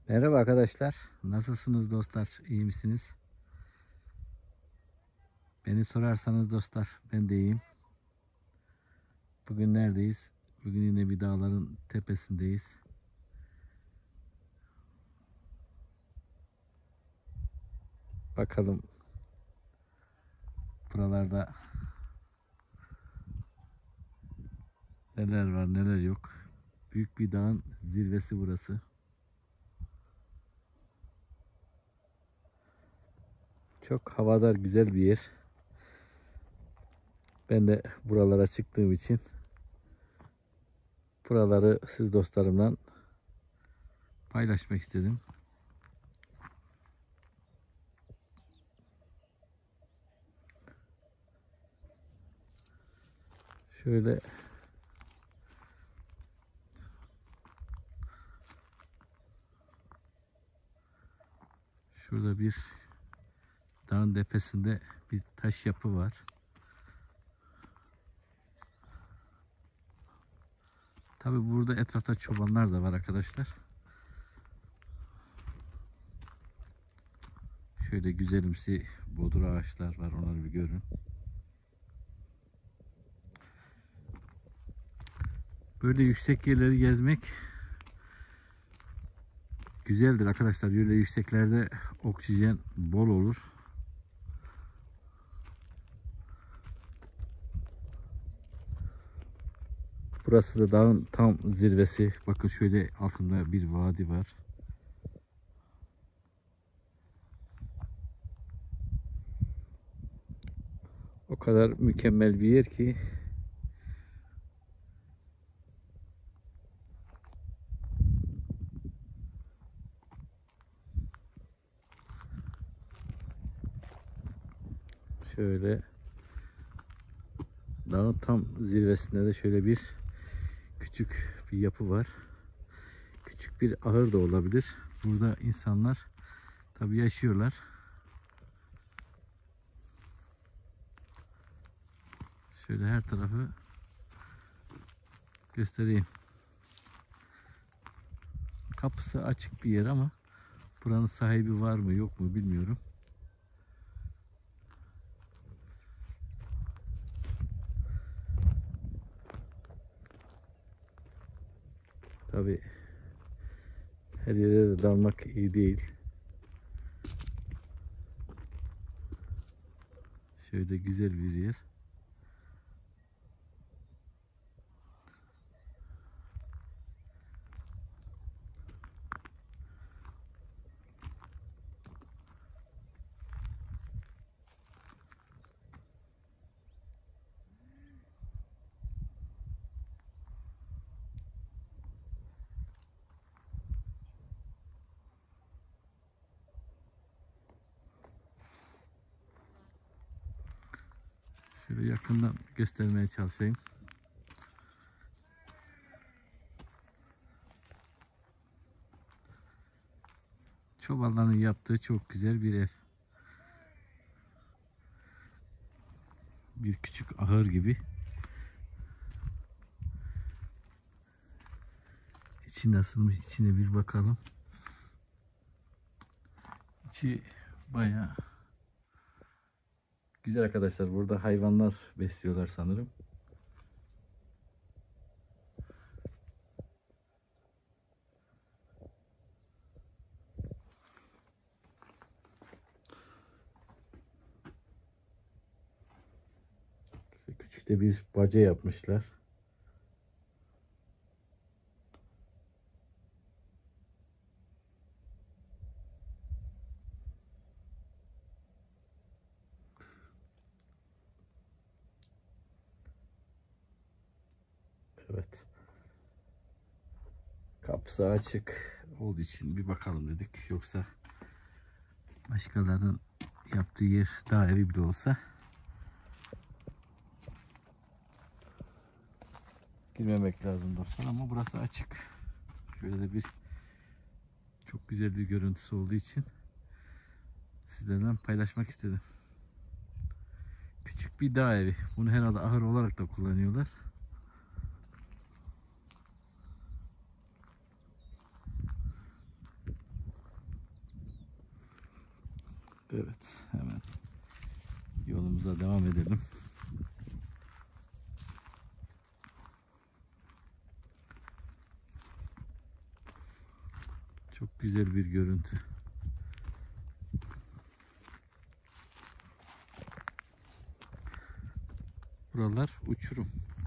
Merhaba arkadaşlar. Nasılsınız dostlar? İyi misiniz? Beni sorarsanız dostlar ben de iyiyim. Bugün neredeyiz? Bugün yine bir dağların tepesindeyiz. Bakalım buralarda neler var neler yok. Büyük bir dağın zirvesi burası. Çok havadar güzel bir yer. Ben de buralara çıktığım için buraları siz dostlarımla paylaşmak istedim. Şöyle şurada bir dağın tepesinde bir taş yapı var. Tabi burada etrafta çobanlar da var arkadaşlar. Şöyle güzelimsi bodur ağaçlar var, onları bir görün. Böyle yüksek yerleri gezmek güzeldir arkadaşlar. Böyle yükseklerde oksijen bol olur. Burası da dağın tam zirvesi. Bakın şöyle altında bir vadi var. O kadar mükemmel bir yer ki şöyle dağın tam zirvesinde de şöyle bir küçük bir yapı var. Küçük bir ahır da olabilir. Burada insanlar tabii yaşıyorlar. Şöyle her tarafı göstereyim. Kapısı açık bir yer ama buranın sahibi var mı yok mu bilmiyorum. Tabii her yere de dalmak iyi değil. Şöyle güzel bir yer. Şöyle yakından göstermeye çalışayım. Çobanların yaptığı çok güzel bir ev. Bir küçük ahır gibi. İçi nasılmış? İçine bir bakalım. İçi bayağı güzel arkadaşlar. Burada hayvanlar besliyorlar sanırım. Küçük de bir baca yapmışlar. Evet. Kapısı açık olduğu için bir bakalım dedik. Yoksa başkalarının yaptığı yer daha evi bile olsa girmemek lazım dostlar, ama burası açık. Şöyle de bir çok güzel bir görüntüsü olduğu için sizlerle paylaşmak istedim. Küçük bir dağ evi. Bunu herhalde ahır olarak da kullanıyorlar. Evet, hemen yolumuza devam edelim. Çok güzel bir görüntü. Buralar uçurum.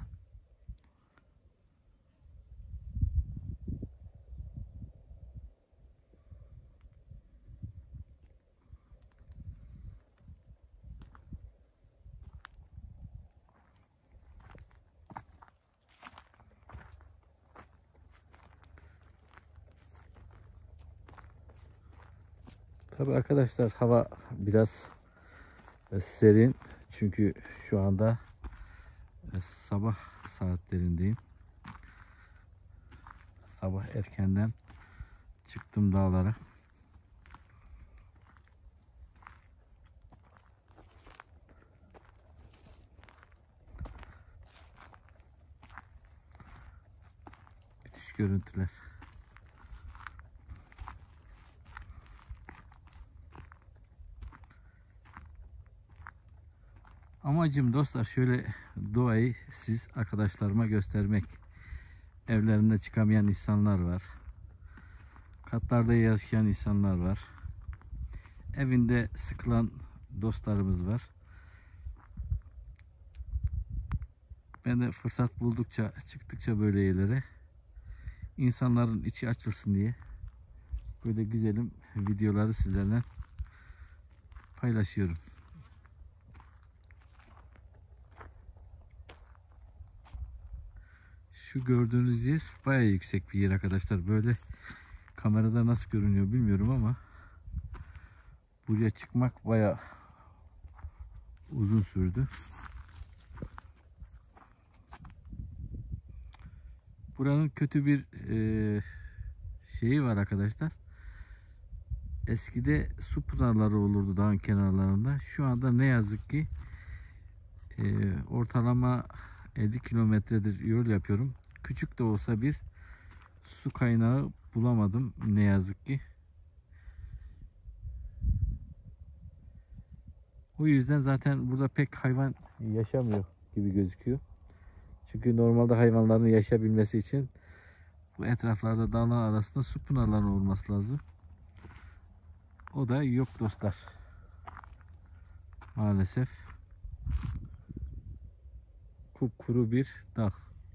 Tabii arkadaşlar, hava biraz serin çünkü şu anda sabah saatlerindeyim. Sabah erkenden çıktım dağlara. Müthiş görüntüler. Amacım dostlar şöyle doğayı siz arkadaşlarıma göstermek. Evlerinde çıkamayan insanlar var. Katlarda yaşayan insanlar var. Evinde sıkılan dostlarımız var. Ben de fırsat buldukça, çıktıkça böyle yerlere insanların içi açılsın diye böyle güzelim videoları sizlerle paylaşıyorum. Şu gördüğünüz yer bayağı yüksek bir yer arkadaşlar. Böyle kamerada nasıl görünüyor bilmiyorum ama buraya çıkmak bayağı uzun sürdü. Buranın kötü bir şeyi var arkadaşlar. Eskide su pınarları olurdu dağın kenarlarında. Şu anda ne yazık ki ortalama 50 kilometredir yol yapıyorum. Küçük de olsa bir su kaynağı bulamadım ne yazık ki. O yüzden zaten burada pek hayvan yaşamıyor gibi gözüküyor. Çünkü normalde hayvanların yaşayabilmesi için bu etraflarda dağlar arasında su pınarları olması lazım. O da yok dostlar. Maalesef. Kupkuru bir dağ.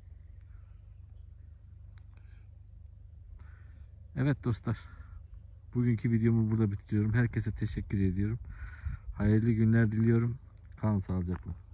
Evet dostlar. Bugünkü videomu burada bitiriyorum. Herkese teşekkür ediyorum. Hayırlı günler diliyorum. Kalın sağlıcakla.